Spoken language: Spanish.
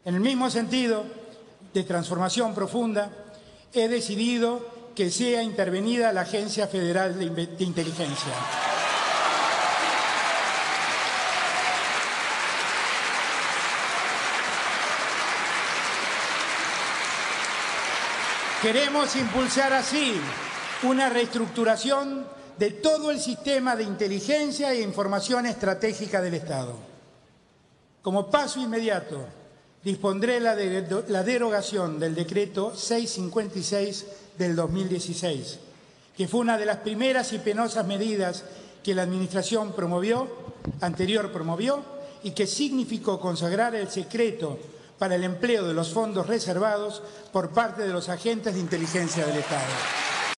En el mismo sentido de transformación profunda, he decidido que sea intervenida la Agencia Federal de Inteligencia. Queremos impulsar así una reestructuración de todo el sistema de inteligencia e información estratégica del Estado. Como paso inmediato, dispondré la derogación del decreto 656 del 2016, que fue una de las primeras y penosas medidas que la Administración anterior promovió y que significó consagrar el secreto para el empleo de los fondos reservados por parte de los agentes de inteligencia del Estado.